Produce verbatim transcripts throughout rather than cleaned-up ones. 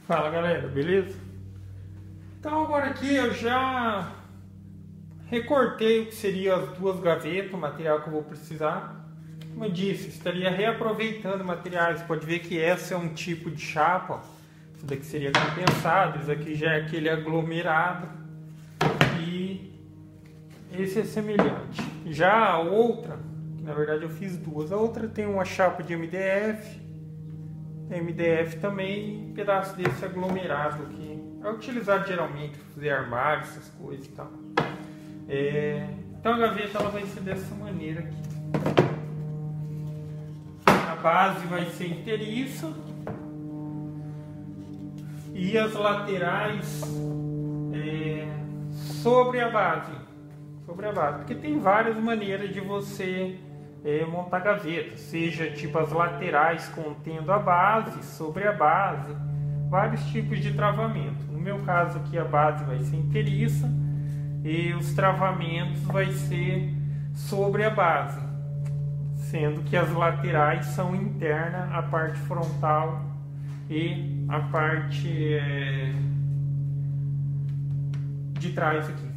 Fala galera, beleza? Então agora aqui eu já recortei o que seria as duas gavetas, o material que eu vou precisar. Como eu disse, estaria reaproveitando materiais. Pode ver que essa é um tipo de chapa, ó. Isso daqui seria compensado, isso aqui já é aquele aglomerado e esse é semelhante. Já a outra, na verdade eu fiz duas, a outra tem uma chapa de M D F, M D F também, um pedaço desse aglomerado aqui. É utilizado geralmente para fazer armários, essas coisas e tal. É, então a gaveta ela vai ser dessa maneira aqui. A base vai ser inteiriça e as laterais é, sobre a base. Sobre a base, porque tem várias maneiras de você é, montar gaveta, seja tipo as laterais contendo a base, sobre a base, vários tipos de travamento. No meu caso aqui a base vai ser inteiriça e os travamentos vai ser sobre a base, sendo que as laterais são interna, a parte frontal e a parte é, de trás aqui.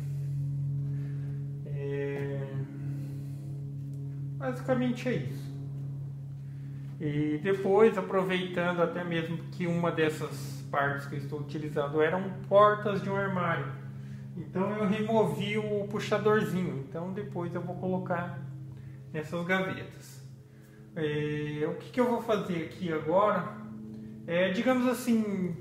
Basicamente é isso. E depois, aproveitando até mesmo que uma dessas partes que eu estou utilizando eram portas de um armário, então eu removi o puxadorzinho. Então depois eu vou colocar nessas gavetas. É, o que, que eu vou fazer aqui agora é, digamos assim,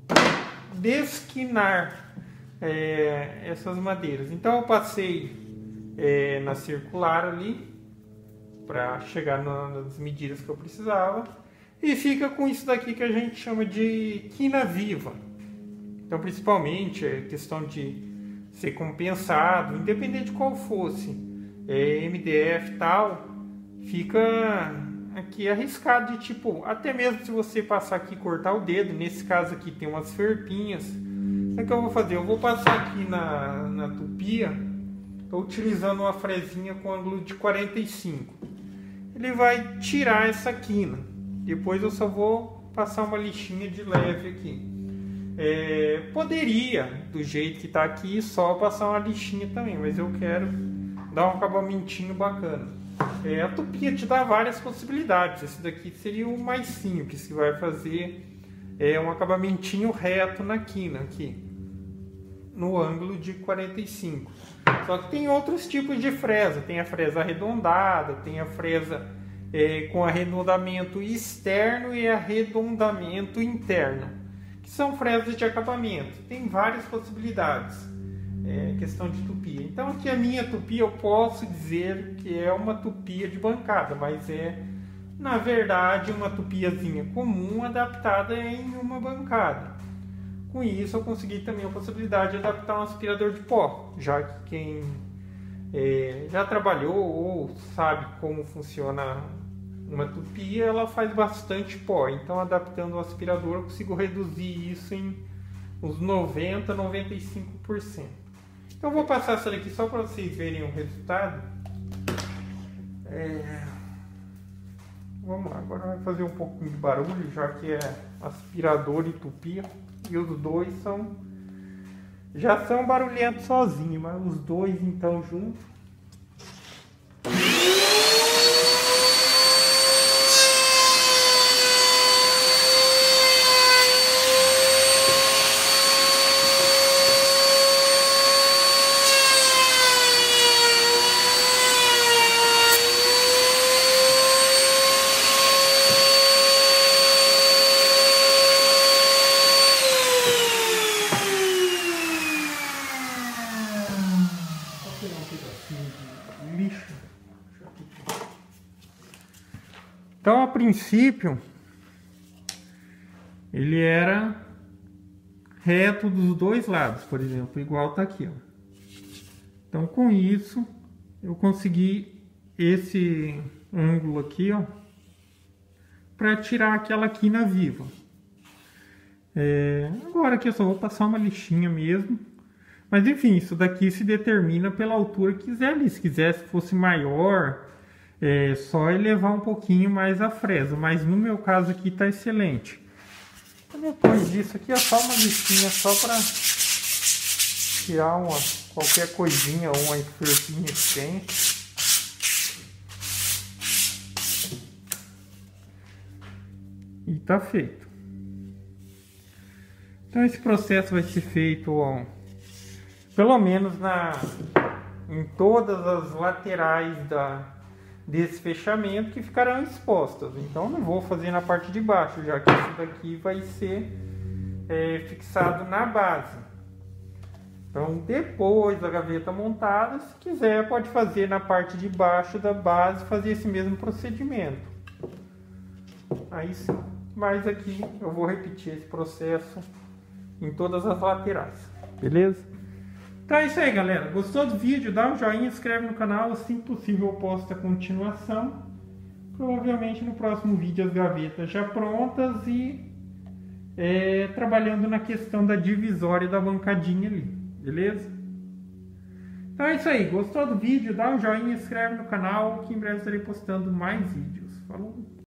desquinar é, essas madeiras. Então eu passei é, na circular ali para chegar nas medidas que eu precisava, e fica com isso daqui que a gente chama de quina viva. Então principalmente é questão de ser compensado, independente de qual fosse, é, M D F e tal, fica aqui arriscado de tipo, até mesmo se você passar aqui e cortar o dedo, nesse caso aqui tem umas ferpinhas. O que eu vou fazer? Eu vou passar aqui na, na tupia, estou utilizando uma fresinha com ângulo de quarenta e cinco. Ele vai tirar essa quina. Depois eu só vou passar uma lixinha de leve aqui. É, poderia, do jeito que está aqui, só passar uma lixinha também, mas eu quero dar um acabamentinho bacana. É, a tupia te dá várias possibilidades. Esse daqui seria o mais simples, que vai fazer é, um acabamentinho reto na quina aqui, no ângulo de quarenta e cinco. Só que tem outros tipos de fresa. Tem a fresa arredondada, tem a fresa é, com arredondamento externo e arredondamento interno, que são fresas de acabamento. Tem várias possibilidades, é, questão de tupia. Então aqui a minha tupia eu posso dizer que é uma tupia de bancada, mas é na verdade uma tupiazinha comum adaptada em uma bancada. Com isso eu consegui também a possibilidade de adaptar um aspirador de pó, já que quem é, já trabalhou ou sabe como funciona uma tupia, ela faz bastante pó. Então adaptando o aspirador eu consigo reduzir isso em uns noventa, noventa e cinco por cento. Então eu vou passar essa daqui só para vocês verem o resultado. É... Vamos lá, agora vai fazer um pouquinho de barulho, já que é aspirador e tupia. E os dois são já são barulhentos sozinhos, mas os dois então juntos. Então, a princípio, ele era reto dos dois lados, por exemplo, igual tá aqui, ó. Então, com isso, eu consegui esse ângulo aqui, ó, para tirar aquela quina viva. É, agora aqui eu só vou passar uma lixinha mesmo. Mas enfim, isso daqui se determina pela altura que quiser ali. Se quiser, se fosse maior, é só elevar um pouquinho mais a fresa. Mas no meu caso aqui está excelente. Depois disso aqui é só uma listinha só para tirar uma, qualquer coisinha ou uma esferzinha que tem. E tá feito. Então esse processo vai ser feito ó, pelo menos na, em todas as laterais da, desse fechamento que ficarão expostas. Então não vou fazer na parte de baixo, já que isso daqui vai ser é, fixado na base. Então depois da gaveta montada, se quiser pode fazer na parte de baixo da base, fazer esse mesmo procedimento. Aí sim. Mas aqui eu vou repetir esse processo em todas as laterais, beleza? Então é isso aí, galera. Gostou do vídeo? Dá um joinha, se inscreve no canal, assim que possível eu posto a continuação. Provavelmente no próximo vídeo as gavetas já prontas e é, trabalhando na questão da divisória da bancadinha ali, beleza? Então é isso aí. Gostou do vídeo? Dá um joinha, se inscreve no canal que em breve estarei postando mais vídeos. Falou!